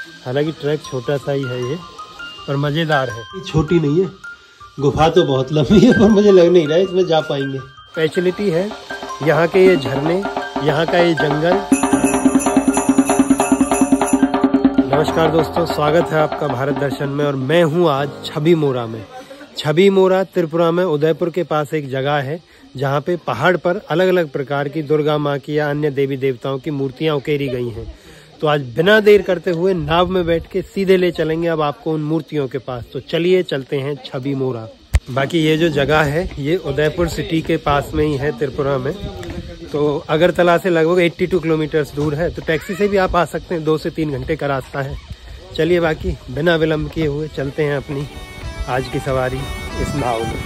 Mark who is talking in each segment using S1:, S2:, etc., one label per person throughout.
S1: हालांकि ट्रैक छोटा सा ही है ये, पर मज़ेदार है। ये छोटी नहीं है, गुफा तो बहुत लंबी है, पर मुझे लग नहीं रहा है इसमें जा पाएंगे। फैसिलिटी है यहाँ के ये झरने, यहाँ का ये जंगल। नमस्कार दोस्तों, स्वागत है आपका भारत दर्शन में। और मैं हूँ आज छबी मोरा में। छबी मोरा त्रिपुरा में उदयपुर के पास एक जगह है जहाँ पे पहाड़ पर अलग अलग प्रकार की दुर्गा माँ की या अन्य देवी देवताओं की मूर्तियाँ उकेरी गई हैं। तो आज बिना देर करते हुए नाव में बैठ के सीधे ले चलेंगे अब आपको उन मूर्तियों के पास। तो चलिए चलते हैं छबी मोरा। बाकी ये जो जगह है ये उदयपुर सिटी के पास में ही है त्रिपुरा में। तो अगरतला से लगभग 82 किलोमीटर दूर है। तो टैक्सी से भी आप आ सकते हैं, 2 से 3 घंटे का रास्ता है। चलिए बाकी बिना विलम्ब किए हुए चलते हैं अपनी आज की सवारी इस नाव में।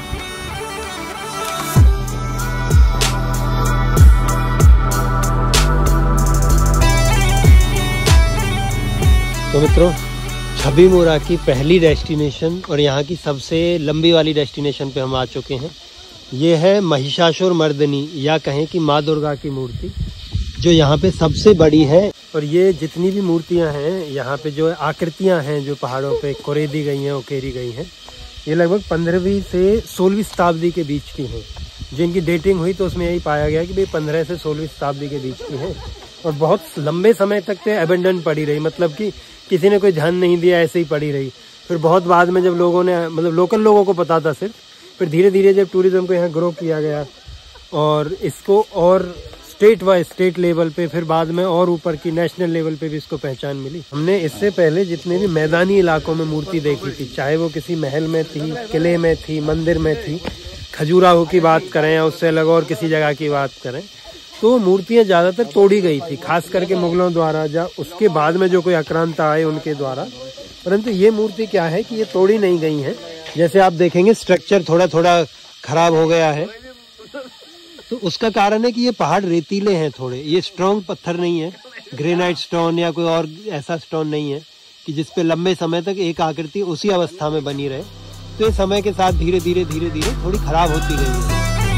S1: तो मित्रों, छबी मोरा की पहली डेस्टिनेशन और यहाँ की सबसे लंबी वाली डेस्टिनेशन पे हम आ चुके हैं। ये है महिषासुर मर्दिनी या कहें कि माँ दुर्गा की मूर्ति, जो यहाँ पे सबसे बड़ी है। और ये जितनी भी मूर्तियाँ हैं यहाँ पे, जो आकृतियाँ हैं जो पहाड़ों पे कोरेदी गई हैं, उकेरी गई हैं, ये लगभग 15वीं से 16वीं शताब्दी के बीच की हैं। जिनकी डेटिंग हुई तो उसमें यही पाया गया कि भाई 15 से 16वीं शताब्दी के बीच की हैं। और बहुत लंबे समय तक तो एबेंडन पड़ी रही, मतलब कि किसी ने कोई ध्यान नहीं दिया, ऐसे ही पड़ी रही। फिर बहुत बाद में जब लोगों ने, मतलब लोकल लोगों को पता था सिर्फ, फिर धीरे धीरे जब टूरिज्म को यहाँ ग्रो किया गया और इसको और स्टेट लेवल पे, फिर बाद में और ऊपर की नेशनल लेवल पे भी इसको पहचान मिली। हमने इससे पहले जितने भी मैदानी इलाकों में मूर्ति देखी थी, चाहे वो किसी महल में थी, किले में थी, मंदिर में थी, खजुराहो की बात करें या उससे अलग और किसी जगह की बात करें, तो मूर्तियाँ ज़्यादातर तोड़ी गई थी, खास करके मुगलों द्वारा या उसके बाद में जो कोई आक्रांता आए उनके द्वारा। परंतु ये मूर्ति क्या है कि ये तोड़ी नहीं गई हैं। जैसे आप देखेंगे स्ट्रक्चर थोड़ा थोड़ा खराब हो गया है, तो उसका कारण है कि ये पहाड़ रेतीले हैं थोड़े। ये स्ट्रॉन्ग पत्थर नहीं है, ग्रेनाइट स्टोन या कोई और ऐसा स्टोन नहीं है कि जिसपे लंबे समय तक एक आकृति उसी अवस्था में बनी रहे। तो ये समय के साथ धीरे धीरे थोड़ी खराब होती गई है।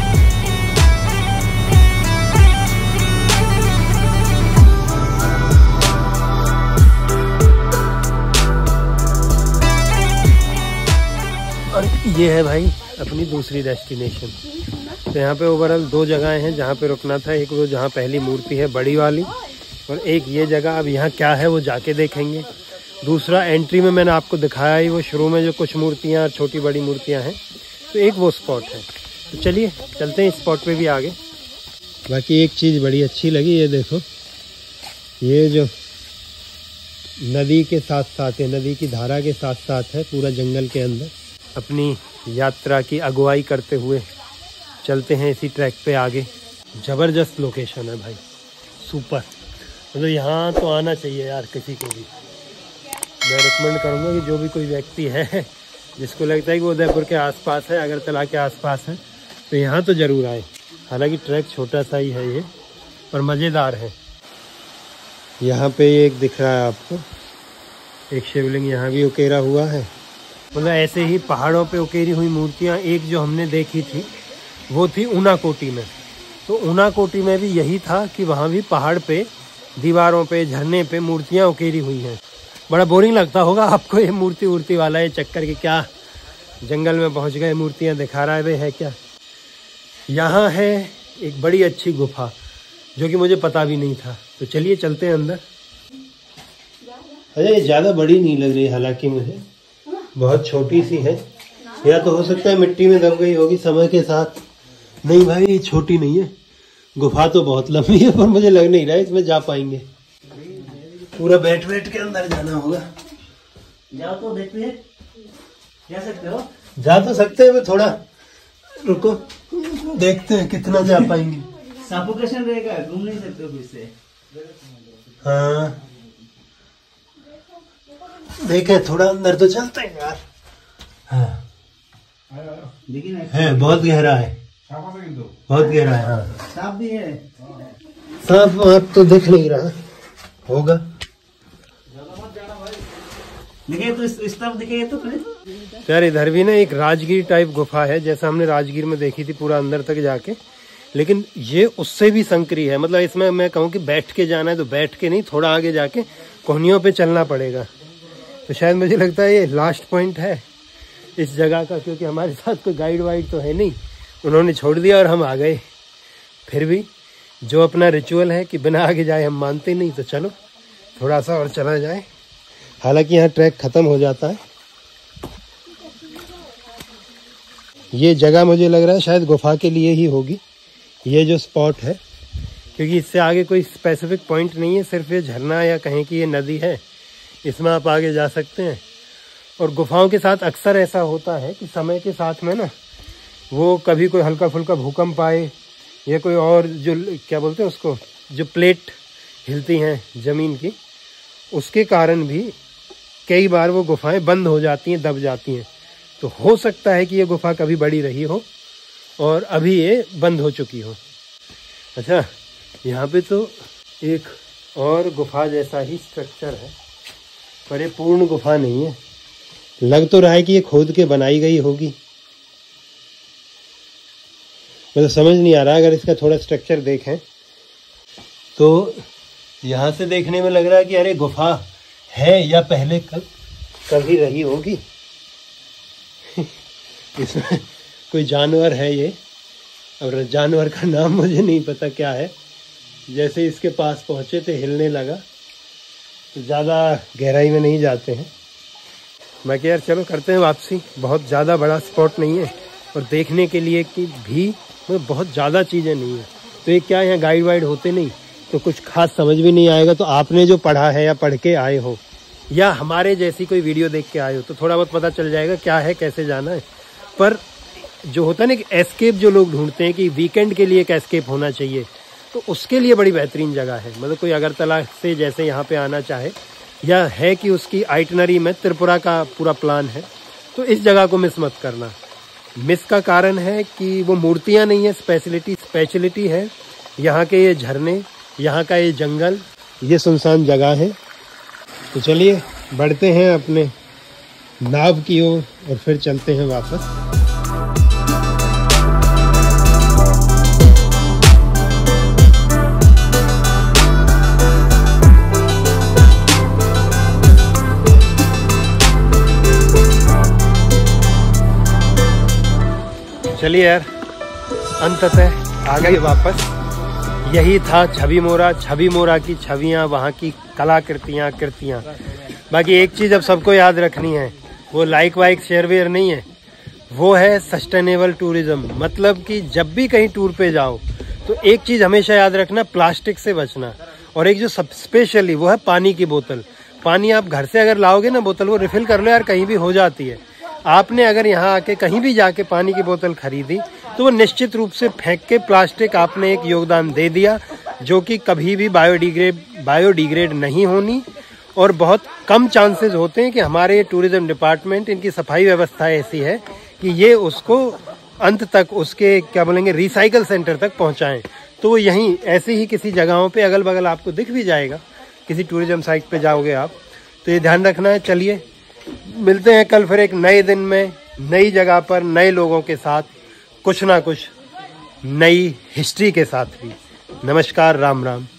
S1: और ये है भाई अपनी दूसरी डेस्टिनेशन। तो यहाँ पे ओवरऑल 2 जगहें हैं जहाँ पे रुकना था। एक वो जहाँ पहली मूर्ति है बड़ी वाली, और एक ये जगह। अब यहाँ क्या है वो जाके देखेंगे। दूसरा, एंट्री में मैंने आपको दिखाया ही वो शुरू में जो कुछ मूर्तियाँ, छोटी बड़ी मूर्तियाँ हैं, तो एक वो स्पॉट है। तो चलिए चलते हैं इस स्पॉट पे भी आगे। बाकी एक चीज़ बड़ी अच्छी लगी, ये देखो, ये जो नदी के साथ साथ है, नदी की धारा के साथ साथ है, पूरा जंगल के अंदर। अपनी यात्रा की अगुवाई करते हुए चलते हैं इसी ट्रैक पे आगे। ज़बरदस्त लोकेशन है भाई, सुपर। मतलब यहाँ तो आना चाहिए यार किसी को भी। मैं रिकमेंड करूँगा कि जो भी कोई व्यक्ति है जिसको लगता है कि वो उदयपुर के आसपास है, अगरतला के आसपास है, तो यहाँ तो ज़रूर आए। हालांकि ट्रैक छोटा सा ही है ये, पर मज़ेदार है। यहाँ पे एक दिख रहा है आपको, एक शिवलिंग यहाँ भी उकेरा हुआ है। मतलब ऐसे ही पहाड़ों पे उकेरी हुई मूर्तियाँ, एक जो हमने देखी थी वो थी ऊनाकोटी में। तो ऊनाकोटी में भी यही था कि वहाँ भी पहाड़ पे, दीवारों पे, झरने पे मूर्तियाँ उकेरी हुई हैं। बड़ा बोरिंग लगता होगा आपको ये मूर्ति वाला ये चक्कर, कि क्या जंगल में पहुँच गए, मूर्तियाँ दिखा रहा है, वे है क्या। यहाँ है एक बड़ी अच्छी गुफा जो कि मुझे पता भी नहीं था। तो चलिए चलते हैं अंदर। अरे ज़्यादा बड़ी नहीं लग रही, हालांकि मुझे बहुत छोटी सी है, या तो हो सकता है मिट्टी में दब गई होगी समय के साथ। नहीं भाई, ये छोटी नहीं है। गुफा तो बहुत लंबी है, पर मुझे लग नहीं रहा है इसमें जा पाएंगे। पूरा बैठ के अंदर जाना होगा।
S2: जाओ तो देखिए, जा सकते हो?
S1: जा तो सकते हैं, थोड़ा रुको, देखते हैं कितना जा पाएंगे।
S2: सफोकेशन रहेगा, घूम नहीं सकते हो फिर से।
S1: हाँ देखे, थोड़ा अंदर तो चलते हैं यार। हाँ है, बहुत गहरा है, बहुत गहरा है। हाँ
S2: सांप भी है,
S1: सांप वहाँ तो दिख नहीं रहा होगा।
S2: देखिए तो इस तरफ दिखेगा तो
S1: यार इधर भी ना एक राजगीर टाइप गुफा है, जैसा हमने राजगीर में देखी थी पूरा अंदर तक जाके। लेकिन ये उससे भी संकरी है। मतलब इसमें मैं कहूँ कि बैठ के जाना है तो बैठ के नहीं, थोड़ा आगे जाके कोहनियों पे चलना पड़ेगा। तो शायद मुझे लगता है ये लास्ट पॉइंट है इस जगह का, क्योंकि हमारे साथ कोई गाइड वाइड तो है नहीं, उन्होंने छोड़ दिया और हम आ गए। फिर भी जो अपना रिचुअल है कि बिना आगे जाए हम मानते नहीं, तो चलो थोड़ा सा और चला जाए। हालांकि यहाँ ट्रैक ख़त्म हो जाता है। ये जगह मुझे लग रहा है शायद गुफा के लिए ही होगी, ये जो स्पॉट है, क्योंकि इससे आगे कोई स्पेसिफिक पॉइंट नहीं है। सिर्फ ये झरना या कहें कि ये नदी है, इसमें आप आगे जा सकते हैं। और गुफाओं के साथ अक्सर ऐसा होता है कि समय के साथ में ना वो कभी कोई हल्का फुल्का भूकंप आए या कोई और जो क्या बोलते हैं उसको, जो प्लेट हिलती हैं ज़मीन की, उसके कारण भी कई बार वो गुफाएं बंद हो जाती हैं, दब जाती हैं। तो हो सकता है कि ये गुफा कभी बड़ी रही हो और अभी ये बंद हो चुकी हो। अच्छा, यहाँ पे तो एक और गुफा जैसा ही स्ट्रक्चर है, पर ये पूर्ण गुफा नहीं है। लग तो रहा है कि ये खोद के बनाई गई होगी, मतलब समझ नहीं आ रहा। अगर इसका थोड़ा स्ट्रक्चर देखें तो यहाँ से देखने में लग रहा है कि अरे गुफा है या पहले कभी रही होगी। इसमें कोई जानवर है ये, और जानवर का नाम मुझे नहीं पता क्या है। जैसे इसके पास पहुँचे थे हिलने लगा, तो ज़्यादा गहराई में नहीं जाते हैं। बाकी यार चलो करते हैं वापसी। बहुत ज़्यादा बड़ा स्पॉट नहीं है और देखने के लिए कि भी मतलब बहुत ज़्यादा चीज़ें नहीं है। तो ये क्या, यहाँ गाइड वाइड होते नहीं तो कुछ खास समझ भी नहीं आएगा। तो आपने जो पढ़ा है या पढ़ के आए हो या हमारे जैसी कोई वीडियो देख के आए हो, तो थोड़ा बहुत पता चल जाएगा क्या है, कैसे जाना है। पर जो होता है ना कि एस्केप जो लोग ढूंढते हैं कि वीकेंड के लिए एक एस्केप होना चाहिए, तो उसके लिए बड़ी बेहतरीन जगह है। मतलब कोई अगरतला से जैसे यहाँ पे आना चाहे, या है कि उसकी आइटनरी में त्रिपुरा का पूरा प्लान है, तो इस जगह को मिस मत करना। मिस का कारण है कि वो मूर्तियाँ नहीं है, स्पेशलिटी है यहाँ के ये झरने, यहाँ का ये जंगल, ये सुनसान जगह है। तो चलिए बढ़ते हैं अपने नाव की ओर और फिर चलते हैं वापस। चलिए यार, अंततः आ गए वापस। यही था छवि मोरा की छवियाँ, वहाँ की कलाकृतियाँ, कृतियाँ। बाकी एक चीज़ अब सबको याद रखनी है, वो लाइक वाइक शेयर वेयर नहीं है, वो है सस्टेनेबल टूरिज्म। मतलब कि जब भी कहीं टूर पे जाओ तो एक चीज़ हमेशा याद रखना, प्लास्टिक से बचना। और एक जो सब स्पेशली वो है पानी की बोतल। पानी आप घर से अगर लाओगे ना बोतल, वो रिफिल कर लो यार, कहीं भी हो जाती है। आपने अगर यहाँ आके कहीं भी जाके पानी की बोतल खरीदी तो वो निश्चित रूप से फेंक के प्लास्टिक आपने एक योगदान दे दिया, जो कि कभी भी बायोडिग्रेड नहीं होनी। और बहुत कम चांसेस होते हैं कि हमारे टूरिज्म डिपार्टमेंट, इनकी सफाई व्यवस्था ऐसी है कि ये उसको अंत तक, उसके क्या बोलेंगे, रिसाइकल सेंटर तक पहुँचाएँ। तो वो यहीं ऐसी ही किसी जगहों पे अगल बगल आपको दिख भी जाएगा, किसी टूरिज्म साइट पे जाओगे आप, तो ये ध्यान रखना है। चलिए मिलते हैं कल फिर एक नए दिन में, नई जगह पर, नए लोगों के साथ, कुछ ना कुछ नई हिस्ट्री के साथ भी। नमस्कार, राम राम।